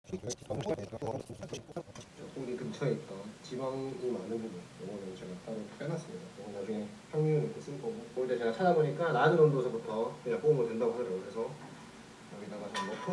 우리 근처에 있던 지방이 많은 부분, 이거는 제가 따로 빼놨습니다. 이건 나중에 향유 넣고 쓸 거고. 올 때 제가 찾아보니까 낮은 온도에서부터 그냥 뽑으면 된다고 하더라고요. 그래서 여기다가 좀 넣고,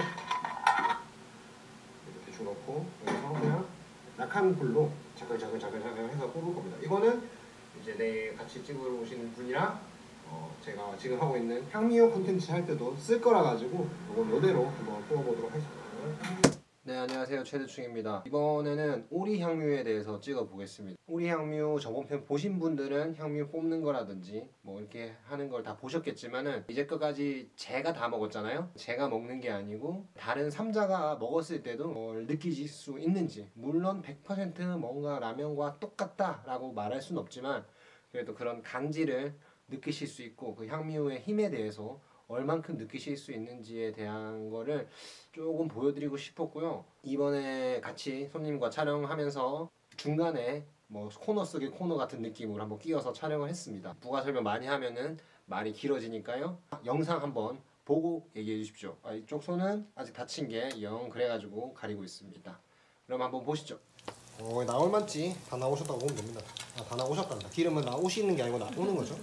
이렇게 대충 넣고, 여기서 그냥 약한 불로 자글자글 해서 뽑을 겁니다. 이거는 이제 내일 같이 찍으러 오시는 분이랑 제가 지금 하고 있는 향미호 콘텐츠 할 때도 쓸 거라 가지고 이건 이대로 한번 뽑아보도록 하겠습니다. 네, 안녕하세요, 최대충입니다. 이번에는 오리 향뮤에 대해서 찍어보겠습니다. 오리 향뮤 저번 편 보신 분들은 향뮤 뽑는 거라든지 뭐 이렇게 하는 걸 다 보셨겠지만은 이제까지 제가 다 먹었잖아요. 제가 먹는 게 아니고 다른 삼자가 먹었을 때도 뭘 느끼실 수 있는지, 물론 100% 뭔가 라면과 똑같다 라고 말할 수는 없지만 그래도 그런 간지를 느끼실 수 있고 그 향뮤의 힘에 대해서 얼만큼 느끼실 수 있는지에 대한 거를 조금 보여드리고 싶었고요. 이번에 같이 손님과 촬영하면서 중간에 뭐 코너 속의 코너 같은 느낌으로 한번 끼워서 촬영을 했습니다. 부가 설명 많이 하면은 말이 길어지니까요. 영상 한번 보고 얘기해 주십시오. 이쪽 손은 아직 다친 게 영 그래가지고 가리고 있습니다. 그럼 한번 보시죠. 나올 만치 다 나오셨다고 보면 됩니다. 다 나오셨단다. 기름은 나오시는 게 아니고 나오는 거죠.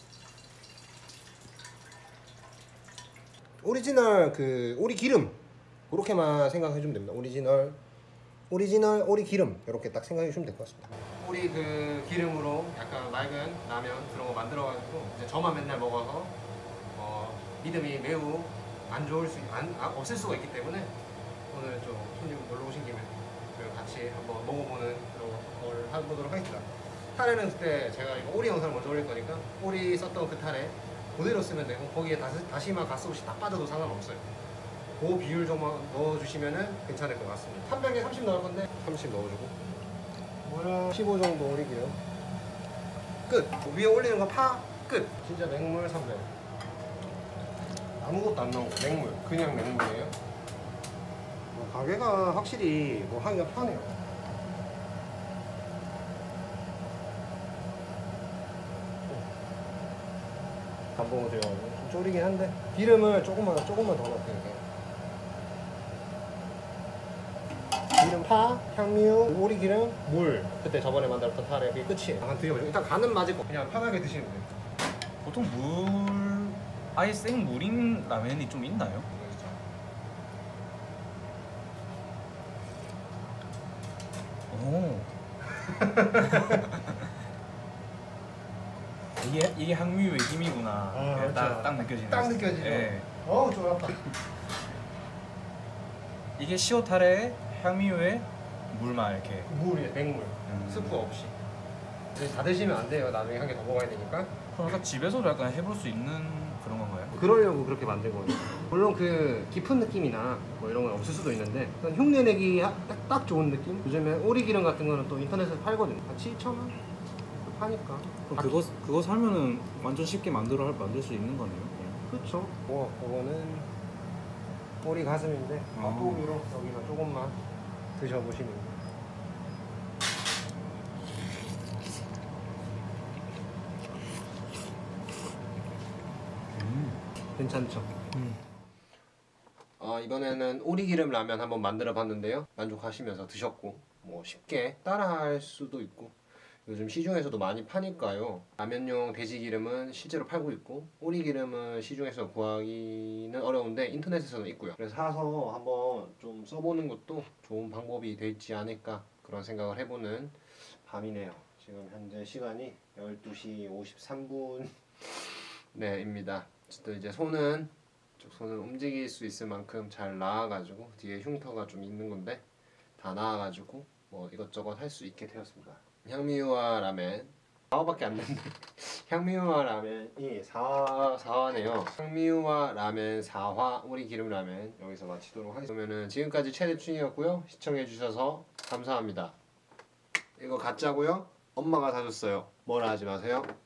오리지널 그 오리 기름 그렇게만 생각해 주면 됩니다. 오리지널 오리 기름 이렇게 딱 생각해 주시면 될 것 같습니다. 오리 그 기름으로 약간 맑은 라면 그런 거 만들어 가지고 이제 저만 맨날 먹어서 믿음이 매우 안 좋을 없을 수가 있기 때문에 오늘 좀 손님 놀러 오신 김에 같이 한번 먹어보는 그런 걸 해보도록 하겠습니다. 타레는 그때 제가 이거 오리 영상을 먼저 올릴 거니까 오리 썼던 그 타레 그대로 쓰면 되고 거기에 다시마 가스없이 딱 빠져도 상관없어요. 그 비율 좀 넣어주시면 괜찮을 것 같습니다. 300에 30 넣을 건데 30 넣어주고 뭐야 15 정도 오리 기름 끝! 위에 올리는 거 파 끝! 진짜 맹물 300 아무것도 안 넣고 맹물 그냥 맹물이에요. 가게가 확실히 하기가 편해요. 감봉을 들여가지고 좀 졸이긴 한데 기름을 조금만 더 넣을게요. 기름, 파, 향미유, 오리기름, 물 그때 저번에 만들었던 타레 그게 끝이에요. 한번 드셔보시고 일단 간은 맞을 거 그냥 편하게 드시면 돼요. 보통 물 아예 생물인 라면이 좀 있나요? 오. 이게 향미유의 힘이구나. 딱 느껴지네. 딱 느껴지죠. 네. 좋았다. 이게 시오타레의 향미유의 물만 이렇게. 물이에요, 맹물. 스프 없이. 다 드시면 안 돼요. 나중에 한 개 더 먹어야 되니까. 그러니까 집에서도 약간 해볼 수 있는 그런 건가요? 그러려고 그렇게 만든 거예요. 물론 그 깊은 느낌이나 뭐 이런 건 없을 수도 있는데 흉내내기 딱 좋은 느낌? 요즘에 오리기름 같은 거는 또 인터넷에서 팔거든요. 한 7,000원? 파니까. 그럼 그거 사면은 완전 쉽게 만들 수 있는 거네요. 그렇죠. 그거는 오리 가슴인데 맛보기로 여기만 조금만 드셔보시면 돼요. 괜찮죠? 이번에는 오리기름 라면 한번 만들어 봤는데요. 만족하시면서 드셨고 뭐 쉽게 따라할 수도 있고 요즘 시중에서도 많이 파니까요. 라면용 돼지기름은 실제로 팔고 있고 오리기름은 시중에서 구하기는 어려운데 인터넷에서는 있고요. 그래서 사서 한번 좀 써보는 것도 좋은 방법이 되지 않을까 그런 생각을 해보는 밤이네요. 지금 현재 시간이 12시 53분 네 입니다. 어쨌든 이제 손은 움직일 수 있을 만큼 잘 나와가지고 뒤에 흉터가 좀 있는 건데 다 나와가지고 뭐 이것저것 할 수 있게 되었습니다. 향미유와 라멘 4화밖에 안 됐는데 향미유와 라멘이 4화네요. 향미유와 라멘 4화 오리 기름 라멘 여기서 마치도록 하겠습니다. 그러면은 지금까지 최대충이었고요. 시청해주셔서 감사합니다. 이거 가짜고요. 엄마가 사줬어요. 뭐라 하지 마세요.